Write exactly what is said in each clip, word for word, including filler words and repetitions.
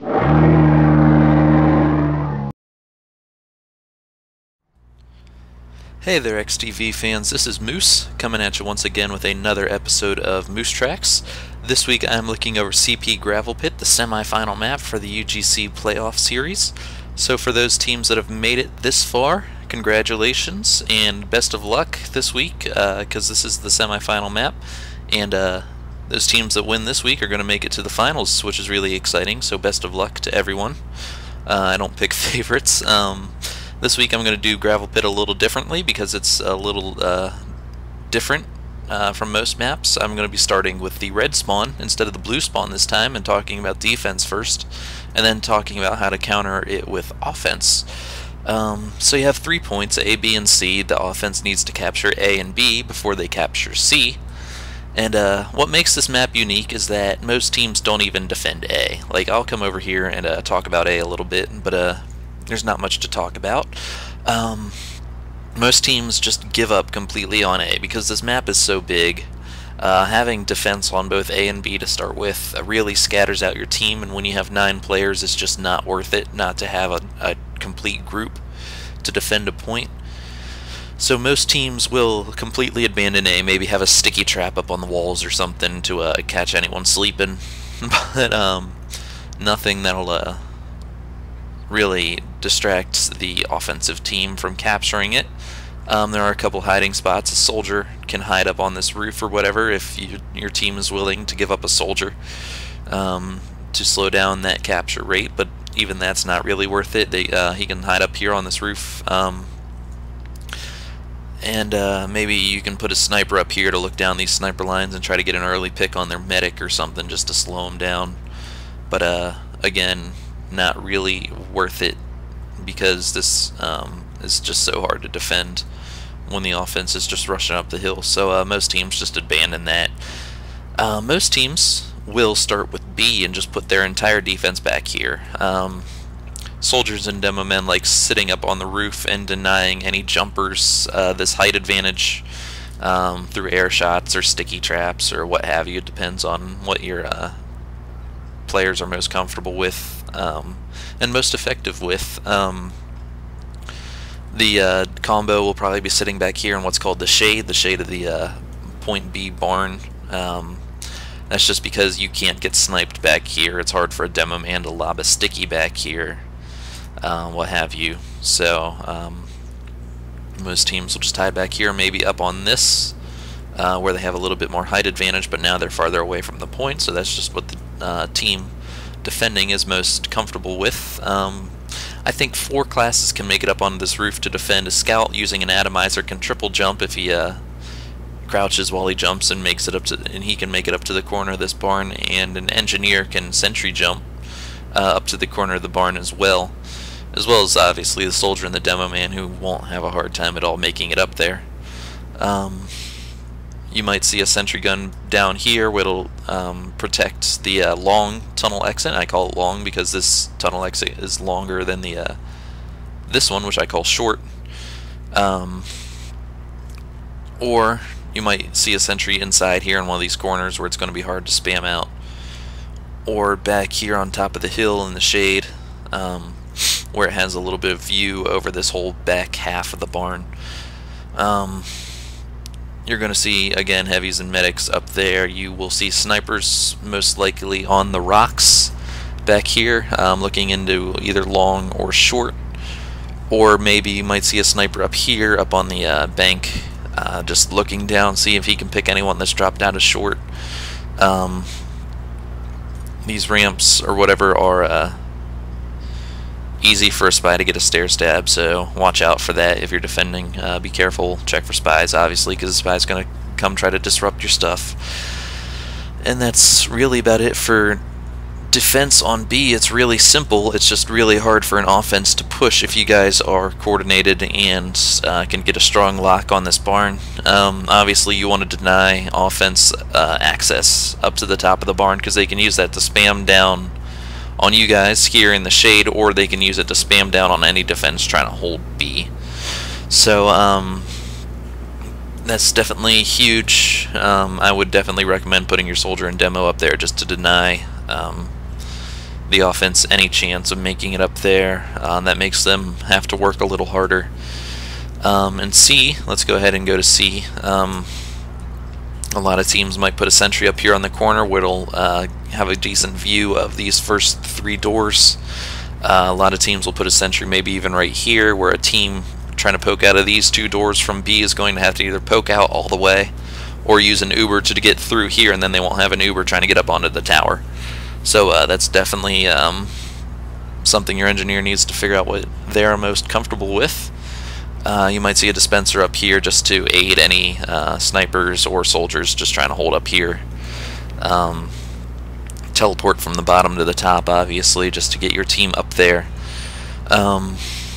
Hey there X T V fans, this is Moose, coming at you once again with another episode of Moose Tracks. This week I'm looking over C P Gravelpit, the semi-final map for the U G C playoff series. So for those teams that have made it this far, congratulations and best of luck this week, because uh, this is the semi-final map, and uh, those teams that win this week are going to make it to the finals, which is really exciting, so best of luck to everyone. Uh, I don't pick favorites. Um, This week I'm going to do Gravelpit a little differently because it's a little uh, different uh, from most maps. I'm going to be starting with the red spawn instead of the blue spawn this time and talking about defense first, and then talking about how to counter it with offense. Um, so you have three points, A, B, and C. The offense needs to capture A and B before they capture C. And uh, what makes this map unique is that most teams don't even defend A. Like, I'll come over here and uh, talk about A a little bit, but uh, there's not much to talk about. Um, most teams just give up completely on A because this map is so big. Uh, having defense on both A and B to start with uh, really scatters out your team, and when you have nine players it's just not worth it not to have a, a complete group to defend a point. So most teams will completely abandon A, maybe have a sticky trap up on the walls or something to uh, catch anyone sleeping, but um, nothing that'll uh, really distracts the offensive team from capturing it. Um, there are a couple hiding spots. A soldier can hide up on this roof or whatever if you, your team is willing to give up a soldier um, to slow down that capture rate, but even that's not really worth it. They, uh, he can hide up here on this roof, um, and uh, maybe you can put a sniper up here to look down these sniper lines and try to get an early pick on their medic or something just to slow them down. But uh, again, not really worth it because this um, is just so hard to defend when the offense is just rushing up the hill. So uh, most teams just abandon that. Uh, most teams will start with B and just put their entire defense back here. Um, soldiers and demo men like sitting up on the roof and denying any jumpers uh, this height advantage um, through air shots or sticky traps or what have you. It depends on what your uh, players are most comfortable with um, and most effective with. Um, the uh, combo will probably be sitting back here in what's called the shade, the shade of the uh, point B barn. Um, that's just because you can't get sniped back here. It's hard for a demo man to lob a sticky back here, uh, what have you. So um, most teams will just hide back here, maybe up on this uh, where they have a little bit more height advantage, but now they're farther away from the point, so that's just what the uh, team defending is most comfortable with. Um, I think four classes can make it up on this roof to defend. A scout using an atomizer can triple jump if he uh, crouches while he jumps and makes it up to, and he can make it up to the corner of this barn. And an engineer can sentry jump uh, up to the corner of the barn as well, as well as obviously the soldier and the demo man who won't have a hard time at all making it up there. Um, You might see a sentry gun down here where it'll um, protect the uh, long tunnel exit. I call it long because this tunnel exit is longer than the uh, this one, which I call short. Um, or you might see a sentry inside here in one of these corners where it's going to be hard to spam out. Or back here on top of the hill in the shade, um, where it has a little bit of view over this whole back half of the barn. Um, You're going to see, again, heavies and medics up there. You will see snipers most likely on the rocks back here, um, looking into either long or short. Or maybe you might see a sniper up here, up on the uh, bank, uh, just looking down, see if he can pick anyone that's dropped down to short. Um, these ramps or whatever are uh, easy for a spy to get a stair stab, so watch out for that if you're defending. Uh, be careful, check for spies, obviously, because the spy's going to come try to disrupt your stuff. And that's really about it for defense on B. It's really simple. It's just really hard for an offense to push if you guys are coordinated and uh, can get a strong lock on this barn. Um, obviously, you want to deny offense uh, access up to the top of the barn because they can use that to spam down on you guys here in the shade, or they can use it to spam down on any defense trying to hold B. So um, that's definitely huge. Um, I would definitely recommend putting your soldier and demo up there just to deny um, the offense any chance of making it up there. Uh, that makes them have to work a little harder. Um, and C, let's go ahead and go to C. Um, a lot of teams might put a sentry up here on the corner where it'll uh, have a decent view of these first three doors. Uh, a lot of teams will put a sentry maybe even right here, where a team trying to poke out of these two doors from B is going to have to either poke out all the way or use an Uber to get through here, and then they won't have an Uber trying to get up onto the tower. So uh, that's definitely um, something your engineer needs to figure out what they're most comfortable with. Uh, you might see a dispenser up here just to aid any uh, snipers or soldiers just trying to hold up here. Um, teleport from the bottom to the top, obviously, just to get your team up there. Um,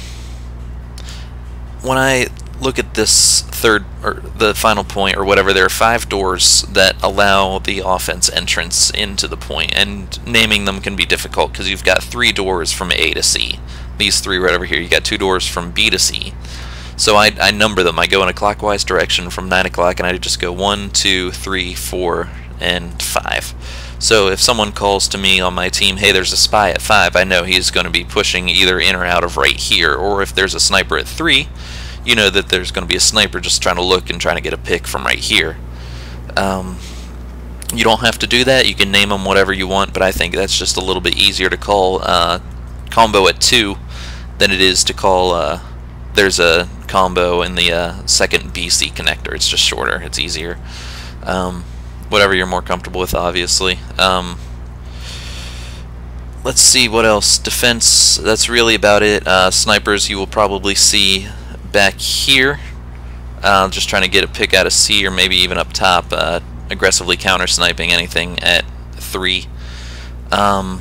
when I look at this third, or the final point, or whatever, there are five doors that allow the offense entrance into the point, and naming them can be difficult because you've got three doors from A to C. These three right over here, you got two doors from B to C. So I, I number them. I go in a clockwise direction from nine o'clock, and I just go one, two, three, four, and five. So if someone calls to me on my team, hey, there's a spy at five, I know he's going to be pushing either in or out of right here. Or if there's a sniper at three, you know that there's going to be a sniper just trying to look and trying to get a pick from right here. Um, you don't have to do that. You can name them whatever you want, but I think that's just a little bit easier to call uh, combo at two than it is to call uh, there's a combo in the uh, second B C connector. It's just shorter. It's easier. Um, whatever you're more comfortable with, obviously. Um, let's see what else. Defense, that's really about it. Uh, snipers you will probably see back here. Uh, just trying to get a pick out of C, or maybe even up top, uh, aggressively counter sniping anything at three. Um,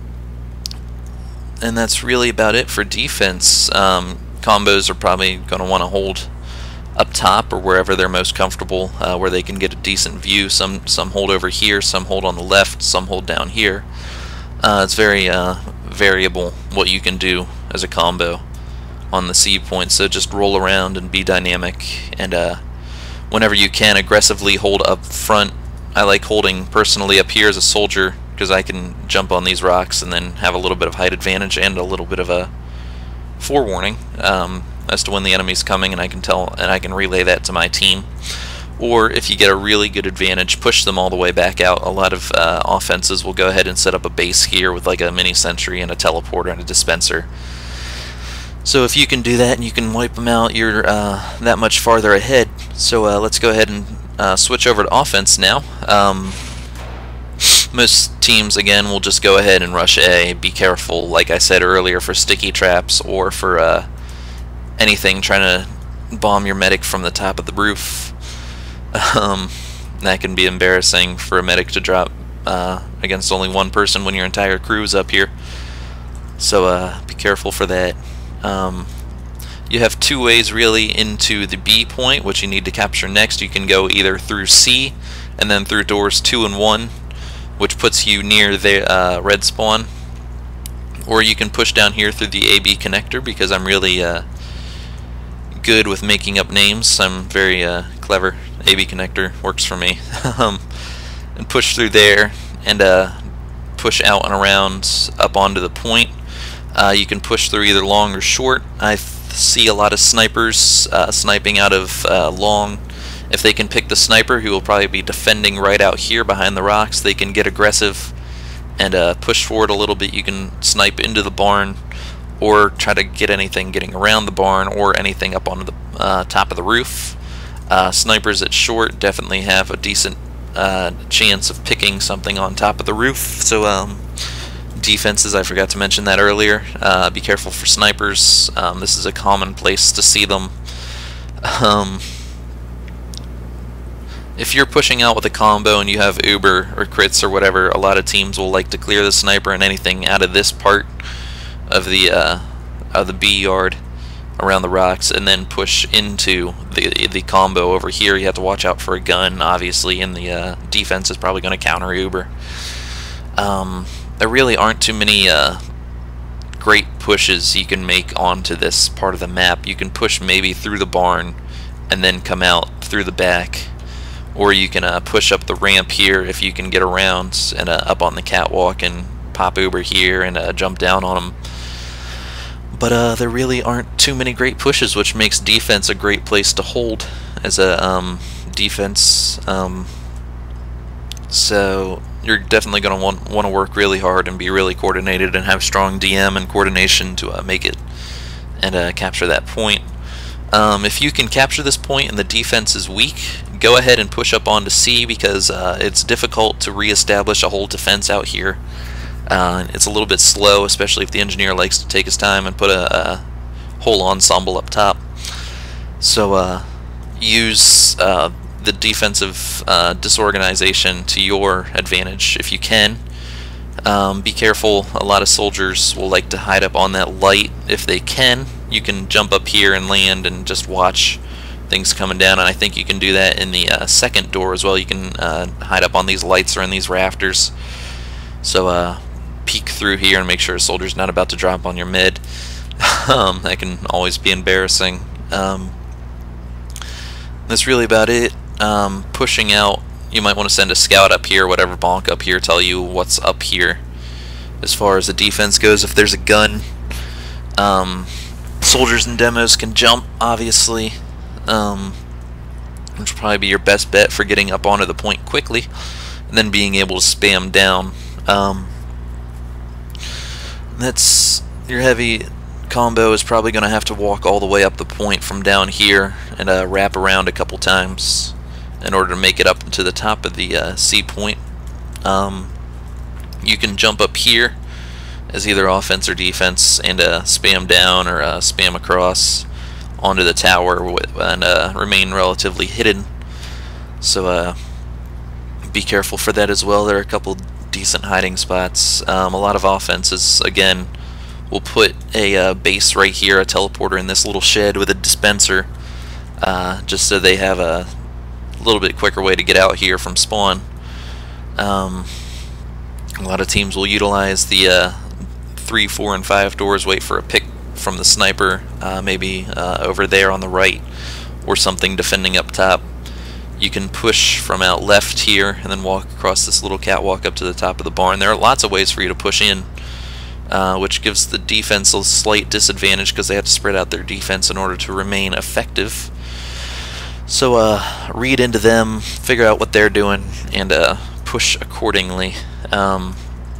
and that's really about it for defense. Um, combos are probably going to want to hold up top or wherever they're most comfortable, uh, where they can get a decent view. Some some hold over here, some hold on the left, some hold down here. Uh, it's very uh, variable what you can do as a combo on the C point, so just roll around and be dynamic, and uh, whenever you can, aggressively hold up front. I like holding personally up here as a soldier because I can jump on these rocks and then have a little bit of height advantage and a little bit of a forewarning um, as to when the enemy's coming, and I can tell and I can relay that to my team. Or if you get a really good advantage, push them all the way back out. A lot of uh, offenses will go ahead and set up a base here with like a mini sentry and a teleporter and a dispenser. So if you can do that and you can wipe them out, you're uh, that much farther ahead. So uh, let's go ahead and uh, switch over to offense now. Um, most teams, again, will just go ahead and rush A. Be careful, like I said earlier, for sticky traps or for uh, anything trying to bomb your medic from the top of the roof. Um, that can be embarrassing for a medic to drop uh, against only one person when your entire crew is up here. So uh, be careful for that. Um, you have two ways really into the B point, which you need to capture next. You can go either through C and then through doors two and one, which puts you near the uh, red spawn, or you can push down here through the A B connector, because I'm really uh, good with making up names. I'm very uh, clever. A B connector works for me. um, and push through there and uh, push out and around up onto the point. Uh, you can push through either long or short. I see a lot of snipers uh, sniping out of uh, long. If they can pick the sniper, who will probably be defending right out here behind the rocks, they can get aggressive and uh, push forward a little bit. You can snipe into the barn, or try to get anything getting around the barn, or anything up onto the uh, top of the roof. Uh, snipers at short definitely have a decent uh, chance of picking something on top of the roof. So um, defenses, I forgot to mention that earlier. Uh, be careful for snipers. Um, this is a common place to see them. Um, if you're pushing out with a combo and you have Uber or crits or whatever, a lot of teams will like to clear the sniper and anything out of this part of the uh, of the B yard around the rocks, and then push into the the combo over here. You have to watch out for a gun, obviously, and the uh, defense is probably going to counter Uber. Um, there really aren't too many uh, great pushes you can make onto this part of the map. You can push maybe through the barn and then come out through the back, or you can uh, push up the ramp here if you can get around, and uh, up on the catwalk and pop over here and uh, jump down on them. But uh, there really aren't too many great pushes, which makes defense a great place to hold as a um, defense. Um, so you're definitely going to want, want to work really hard and be really coordinated and have strong D M and coordination to uh, make it and uh, capture that point. Um, if you can capture this point and the defense is weak, go ahead and push up onto C, because uh, it's difficult to reestablish a whole defense out here. Uh, it's a little bit slow, especially if the engineer likes to take his time and put a, a whole ensemble up top. So uh, use uh, the defensive uh, disorganization to your advantage if you can. Um, be careful, a lot of soldiers will like to hide up on that light if they can. You can jump up here and land and just watch things coming down, and I think you can do that in the uh, second door as well. You can uh, hide up on these lights or in these rafters. So uh, peek through here and make sure a soldier's not about to drop on your mid. um, that can always be embarrassing. Um, that's really about it. Um, pushing out, you might want to send a scout up here, whatever bonk up here, tell you what's up here as far as the defense goes. If there's a gun, um, soldiers and demos can jump, obviously, um, which will probably be your best bet for getting up onto the point quickly and then being able to spam down. Um, that's your heavy combo is probably going to have to walk all the way up the point from down here and uh, wrap around a couple times in order to make it up to the top of the uh, C point. Um, you can jump up here as either offense or defense and uh, spam down or uh, spam across onto the tower with, and uh, remain relatively hidden. So uh, be careful for that as well. There are a couple decent hiding spots. Um, a lot of offenses, again, will put a uh, base right here, a teleporter in this little shed with a dispenser, uh, just so they have a little bit quicker way to get out here from spawn. Um, a lot of teams will utilize the uh, three, four, and five doors, wait for a pick from the sniper, uh, maybe uh, over there on the right, or something defending up top. You can push from out left here and then walk across this little catwalk up to the top of the barn. There are lots of ways for you to push in, uh, which gives the defense a slight disadvantage because they have to spread out their defense in order to remain effective. So uh, read into them, figure out what they're doing, and uh, push accordingly. Um,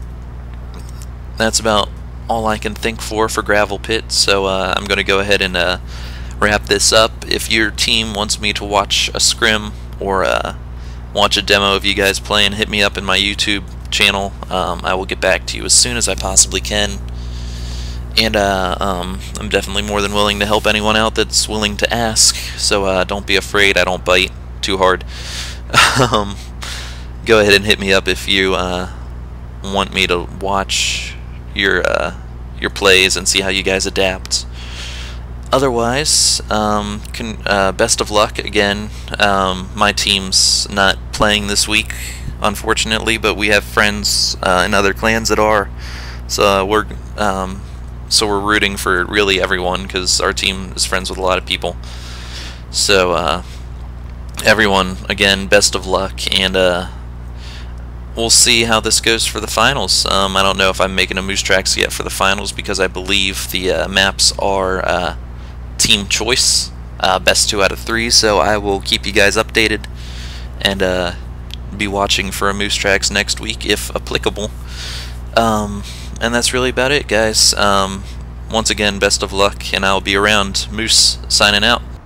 that's about all I can think for for Gravelpit, so uh, I'm going to go ahead and uh, wrap this up. If your team wants me to watch a scrim or uh, watch a demo of you guys playing, hit me up in my YouTube channel. Um, I will get back to you as soon as I possibly can. And uh, um, I'm definitely more than willing to help anyone out that's willing to ask, so uh, don't be afraid. I don't bite too hard. um, go ahead and hit me up if you uh, want me to watch your uh, your plays and see how you guys adapt. Otherwise, um, can, uh, best of luck again. Um, my team's not playing this week, unfortunately, but we have friends uh, in other clans that are, so uh, we're um, so we're rooting for really everyone because our team is friends with a lot of people. So uh, everyone, again, best of luck, and uh, we'll see how this goes for the finals. Um, I don't know if I'm making a Moose Tracks yet for the finals because I believe the uh, maps are uh, team choice, uh, best two out of three, so I will keep you guys updated and uh, be watching for a Moose Tracks next week if applicable. Um, and that's really about it, guys. Um, once again, best of luck, and I'll be around. Moose signing out.